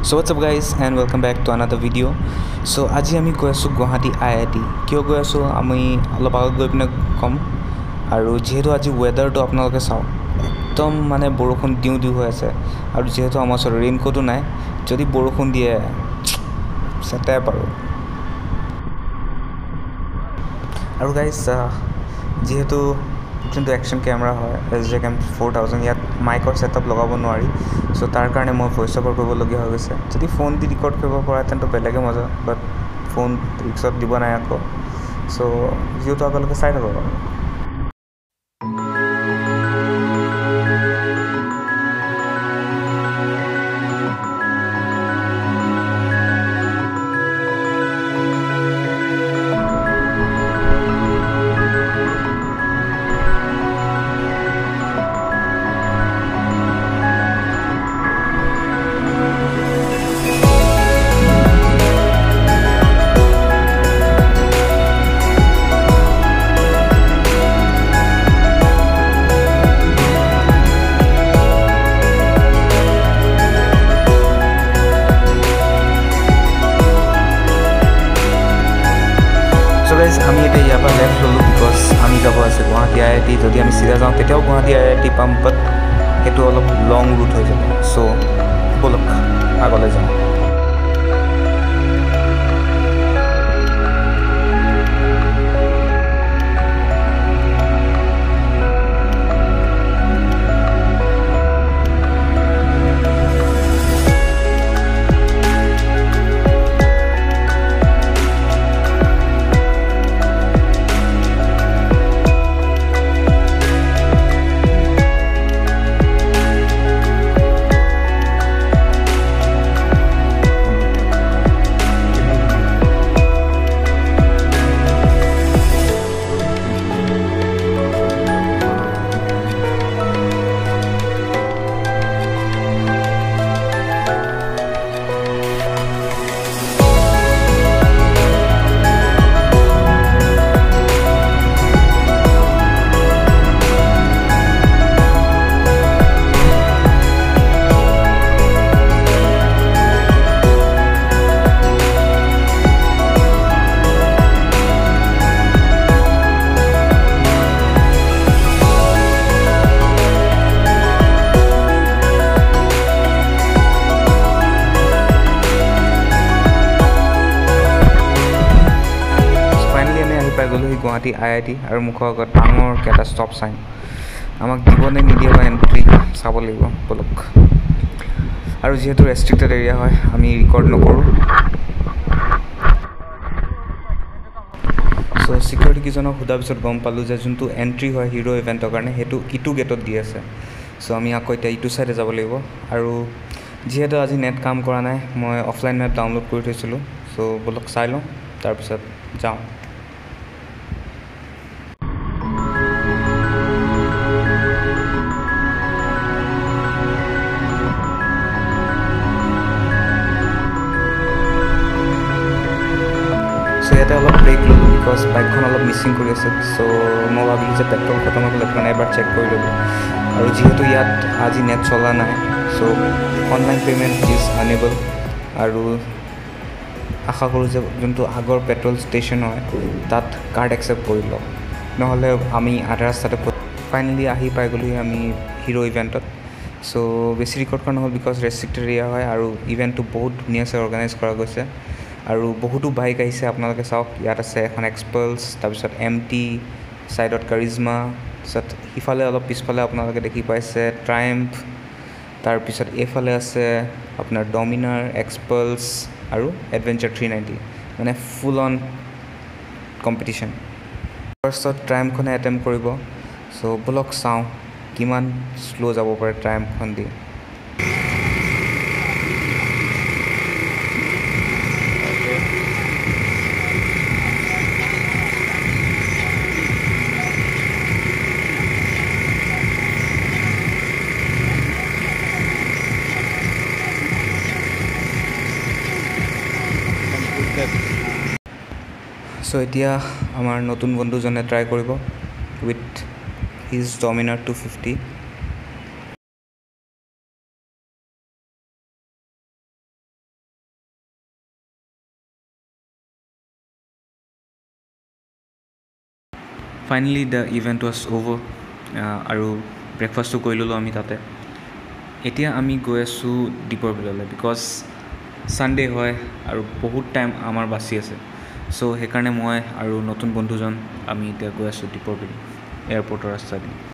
So what's up guys and welcome back to another video. So আজি আমি গৈ আছো গুৱাহাটী IIT কিয় গৈ আছো আমি অলপ আগত গৈ পিনে কম আৰু যেহেতু আজি ওয়েদাৰটো আপোনালোকে চাও একদম মানে বৰষুণ দিউ হৈ আছে আৰু যেহেতু আমাৰ ওচৰত ৰেইনকোটো নাই যদি বৰষুণ দিয়ে সেটাই পাৰো আৰু গাইস যেহেতু কিন্তু অ্যাকশন ক্যামেৰা হয় SJCam 4000 ইয়াত মাইকৰ সেটআপ লগাব নোৱাৰি সো তাৰ কাৰণে মই ভয়েস ওভাৰ কৰিব লগিয়া হৈ গৈছে যদি ফোন দি ৰেকৰ্ড কৰিব পৰা তেন্তে বেলেগে মজা বাট ফোন ৰিক্সত দিব নাই আকৌ সো ভিডিওটো আপোনালোকে চাই থাকক আমি এটা ইয়াৰ পৰা লেফ্ট ল'লোঁ বিকজ আমি যাব আছে গুৱাহাটী IIT যদি আমি চিধা যাওঁ তেতিয়াও গুৱাহাটী IIT পাম বাট সেইটো অলপ লং ৰুট হৈ যাব চ' ব'লক আগলৈ যাওঁ গুৱাহাটী IIT আৰু মুখৰ আগত ডাঙৰ কেটা ষ্টপ সাইন আমাক দিবনে নিদিয়ে বা এন্ট্ৰি চাব লাগিব বলক আৰু যেহেতু ৰেষ্ট্ৰিক্টেড এৰিয়া হয় আমি ৰেকৰ্ড নকৰো সো সিকিউৰিটি কিজনক খুদা পিছত গম পালো যে যোনটো এন্ট্ৰি হয় হিৰো ইভেন্টৰ কাৰণে হেতু ইটু গেটত দি আছে সো আমি আকৌ এটা ইটু সাইডে যাব লাগিব আৰু যেহেতু আজি নেট কাম কৰা নাই মই অফলাইন মেপ ডাউনলোড কৰি থৈছিলো সো বলক চাই লওঁ তাৰ পিছত যাওঁ ইয়াতে অলপ ব্ৰেক ল'লোঁ বিকজ বাইকখন অলপ মিচিং কৰি আছে চ' মই ভাবিলোঁ যে পেট্ৰল খতম হৈ গ'লে মানে এবাৰ চেক কৰি ল'লোঁ আৰু যিহেতু ইয়াত আজি নেট চলা নাই চ' অনলাইন পে'মেণ্ট ইজ আনেবল আৰু আশা কৰোঁ যে যোনটো আগৰ পেট্ৰল ষ্টেচন হয় তাত কাৰ্ড একচেপ্ট কৰি লওক নহ'লে আমি আধা ৰাস্তাতে ফাইনেলি আহি পাই গ'লোহি আমি হিৰো ইভেণ্টত চ' বেছি ৰেকৰ্ড কৰা নহ'ল বিকজ ৰেষ্ট্ৰিক্টেড এৰিয়া হয় আৰু ইভেণ্টটো বহুত ধুনীয়াকৈ অৰ্গেনাইজ কৰা গৈছে আৰু বহুতো বাইক আহিছে আপোনালোকে চাওক ইয়াত আছে এখন এক্সপালছ তাৰপিছত MT সাইডত কাৰিজমা তাৰপিছত ইফালে অলপ পিছফালে আপোনালোকে দেখি পাইছে ট্ৰায়াম্ফ তাৰপিছত এইফালে আছে আপোনাৰ ডমিনাৰ এক্সপালছ আৰু এডভেঞ্চাৰ 390 মানে ফুল অন কম্পিটিশ্যন ফাৰ্ষ্টত ট্ৰায়াম্ফখনে এটেম্প কৰিব চ' বলক চাওঁ কিমান শ্ল' যাব পাৰে ট্ৰায়াম্ফখন দি So এতিয়া আমাৰ নতুন বন্ধুজনে ট্ৰাই কৰিব with his Dominar 250 finally the event was over আৰু ব্ৰেকফাষ্টো কৰি ল'লোঁ আমি তাতে। এতিয়া আমি গৈ আছোঁ দীপৰ বিললৈ বিকজ ছানডে' হয় আৰু বহুত টাইম আমাৰ বাচি আছে। চ' সেইকাৰণে মই আৰু নতুন বন্ধুজন আমি এতিয়া গৈ আছোঁ দীপৰ বিল এয়াৰপৰ্টৰ ৰাস্তা দি।